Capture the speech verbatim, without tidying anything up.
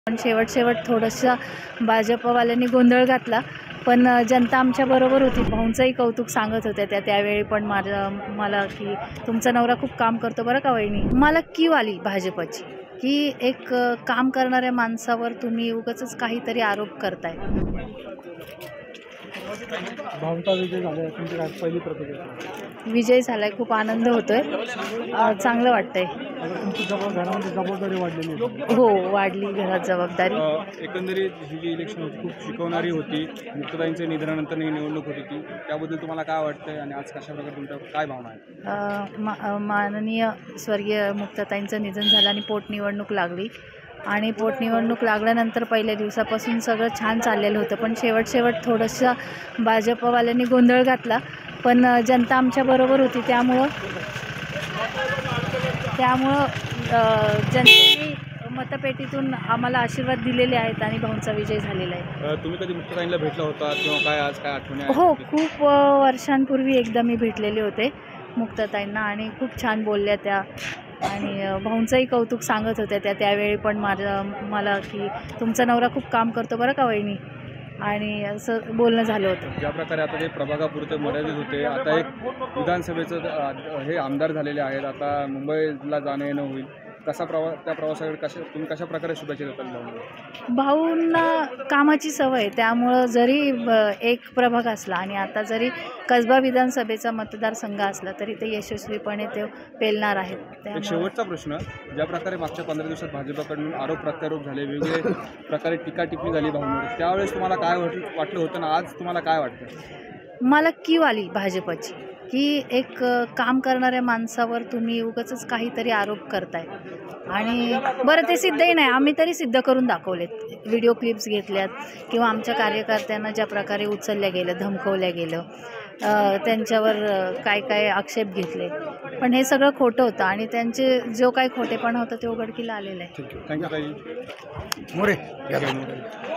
पण शेवट शेवट थोडंसं भाजपवाल्यांनी गोंधळ घातला, पण जनता आमच्या बरोबर होती. भाऊंचंही कौतुक सांगत होत्या त्या त्यावेळी पण माझं मला की तुमचा नवरा खूप काम करतो बरं का वहिनी. मला कीव आली भाजपची की एक काम करणाऱ्या माणसावर तुम्ही उगाचच काहीतरी आरोप करताय. भाऊंचा विजय झाला, तुमची काय पहिली प्रतिक्रिया? विजय झालाय, खूप आनंद होतोय, चांगलं वाटतंय. तुमची घरामध्ये जबाबदारी वाढलेली आहे? हो, वाढली घरात जबाबदारी. एकंदरीत ही जी इलेक्शन होती खूप शिकवणारी होती. मुक्ताताईंच्या निधनानंतर ही निवडणूक होती ती, त्याबद्दल तुम्हाला काय वाटतंय आणि आज कशा प्रकारे तुमच्या काय भावना आहे? मा माननीय स्वर्गीय मुक्ताताईंचं निधन झालं आणि पोटनिवडणूक लागली आणि पोटनिवडणूक लागल्यानंतर पहिल्या दिवसापासून सगळं छान चाललेलं होतं, पण शेवट शेवट थोडंसं भाजपवाल्यांनी गोंधळ घातला, पण जनता आमच्या बरोबर होती. त्यामुळं त्यामुळं जनतेने मतपेटीतून आम्हाला आशीर्वाद दिलेले आहेत आणि भाऊंचा विजय झालेला आहे. तुम्ही कधी मुक्ताताईंना भेटला होता किंवा काय आज काय आठवणी आहेत? हो, खूप वर्षांपूर्वी एकदा मी भेटलेले होते मुक्ताताईंना आणि खूप छान बोलल्या त्या आणि भाऊंचंही कौतुक सांगत होत्या त्या त्यावेळी पण माझं मला की तुमचा नवरा खूप काम करतो बरं का वहिनी, आणि असं बोलणं झालं होतं. ज्या प्रकारे आता ते प्रभागापुरते मर्यादित होते, आता एक विधानसभेचं हे आमदार झालेले आहेत, आता मुंबईला जाणं येणं होईल, कसा प्रवास त्या प्रवासाकडे कशा तुम्ही कशा प्रकारे शुभेच्छा देताल भाऊंना? भाऊंना कामाची सवय, त्यामुळं जरी एक प्रभाग असला आणि आता जरी कसबा विधानसभेचा मतदारसंघ असला तरी ते यशस्वीपणे ते पेलणार आहेत. एक शेवटचा प्रश्न, ज्या प्रकारे मागच्या पंधरा दिवसात भाजपकडून आरोप प्रत्यारोप झाले, वेगवेगळे प्रकारे टीका टिप्पणी झाली भाऊंवर, त्यावेळेस तुम्हाला काय वाटलं होतं ना आज तुम्हाला काय वाटतं? मला कीव आली भाजपची की एक काम करणाऱ्या माणसावर तुम्ही उगाचच काहीतरी आरोप करताय आणि बरं ते सिद्धही नाही, आम्ही तरी सिद्ध करून दाखवलेत. व्हिडिओ क्लिप्स घेतल्यात किंवा आमच्या कार्यकर्त्यांना ज्या प्रकारे उचलल्या गेलं, धमकवल्या गेलं, त्यांच्यावर काय काय आक्षेप घेतले, पण हे सगळं खोटं होतं आणि त्यांचे जो काही खोटेपणा होता ते उघडकीला आलेलं आहे. थँक्यू. मोरे.